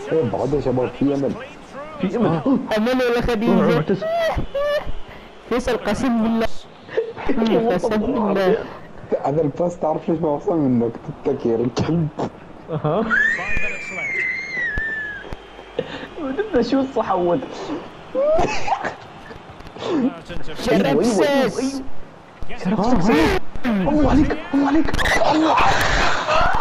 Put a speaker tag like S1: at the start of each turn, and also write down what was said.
S1: بعد يا شباب، في امل، في امل.
S2: امل ولا خديجه؟ فيصل قسم بالله، قسم بالله.
S1: هذا الباس تعرف ليش ما وصل منك؟ تتك يا الكلب. بدنا شو الصحوة.
S2: شرب ساس.
S1: الله عليك، الله عليك، الله.